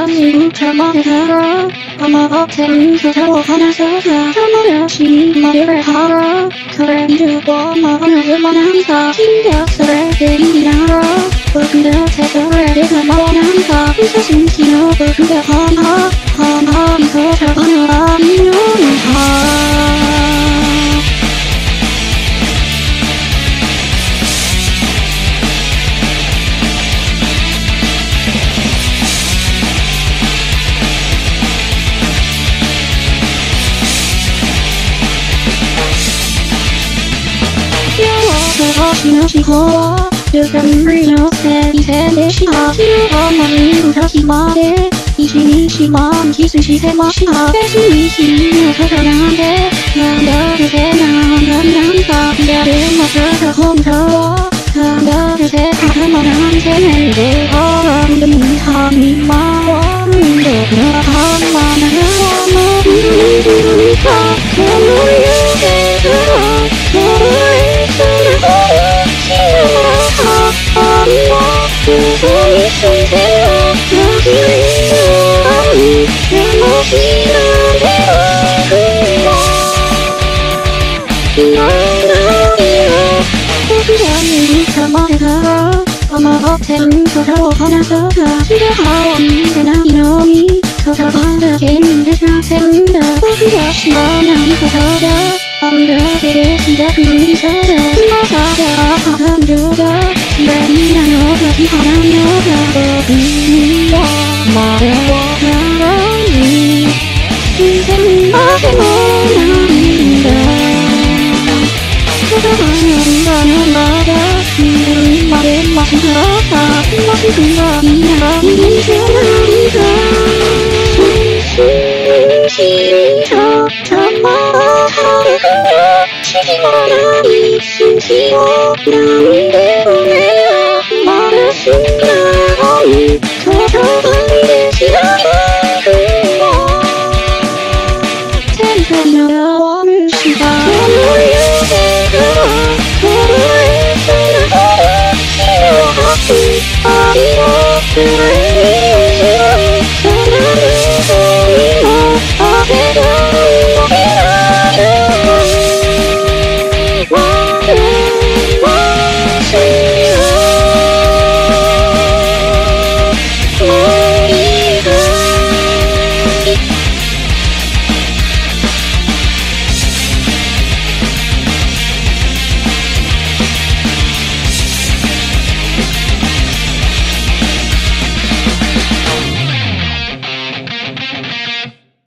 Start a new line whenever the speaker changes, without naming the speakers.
아침부터 말해라 아마 어텐서 자고 하나서야 정말 말을 하라 그래 이르고 말을 만한다 신경쓰레 들이나라 근데 태도를 내가 원한다 무슨 신호도 그게 하나면서 잡아는 아니려는다 신호 새 이세대 시하 신호만 다시 말해 이시만 기수시 세마시하 배신이 서서나한테 난다르세 난다 나를 맞춰서 혼자와 난다르세 하나만 세는데 어른들 사미만 원도 그러한 원하니까 그물에 들어 너를 쓰는 손이 손대어 여기를 좋아하니 내 멋이란 대로 이러이러 그냥 말해라 아마 어텐서 자고 하나서야 기대하는데 나 이놈이 서서반다 개인데 상생다 우리가 심한한 서서다 언더들의 시작은 서다 나사다 하한주다 시간이란 어디 하나여가 어디와 말해와라니 인생은 맛에 원한다 서서반다 나다 인생은 말에 맛이 들었다 맛이 생각이야 인생은 싫어 참아 치지 마라 이 숨쉬어 나를 내보내야 말했으면 서서반대 시간을 텐션을 시간 너를 싫어하지 아니야 그래